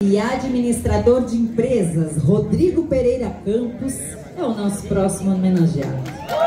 E administrador de empresas, Rodrigo Pereira Campos, é o nosso próximo homenageado.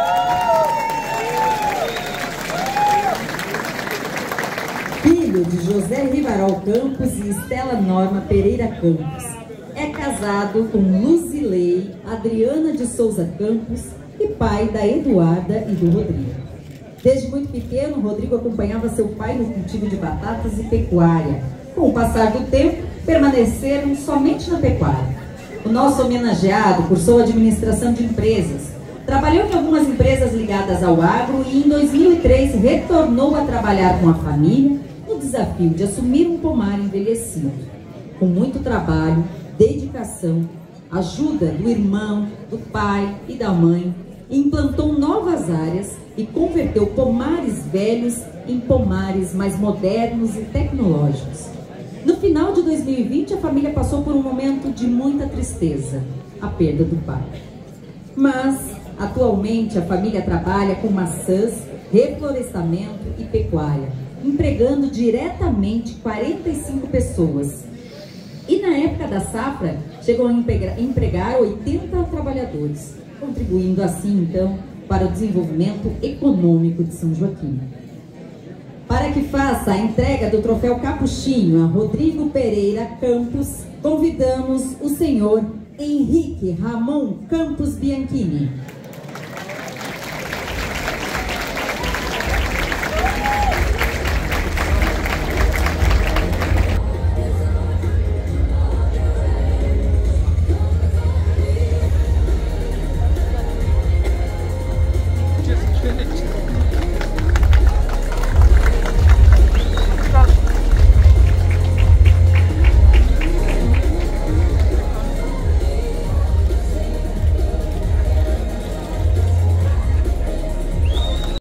Filho de José Rivarol Campos e Estela Norma Pereira Campos. É casado com Luzilei Adriana de Souza Campos e pai da Eduarda e do Rodrigo. Desde muito pequeno, Rodrigo acompanhava seu pai no cultivo de batatas e pecuária. Com o passar do tempo, permaneceram somente na pecuária. O nosso homenageado cursou administração de empresas, trabalhou em algumas empresas ligadas ao agro e em 2003 retornou a trabalhar com a família no desafio de assumir um pomar envelhecido. Com muito trabalho, dedicação, ajuda do irmão, do pai e da mãe, implantou novas áreas e converteu pomares velhos em pomares mais modernos e tecnológicos. No final de 2020, a família passou por um momento de muita tristeza, a perda do pai. Mas, atualmente, a família trabalha com maçãs, reflorestamento e pecuária, empregando diretamente 45 pessoas. E na época da safra, chegou a empregar 80 trabalhadores, contribuindo assim, então, para o desenvolvimento econômico de São Joaquim. Para que faça a entrega do troféu Capuchinho a Rodrigo Pereira Campos, convidamos o senhor Henrique Ramon Campos Bianchini.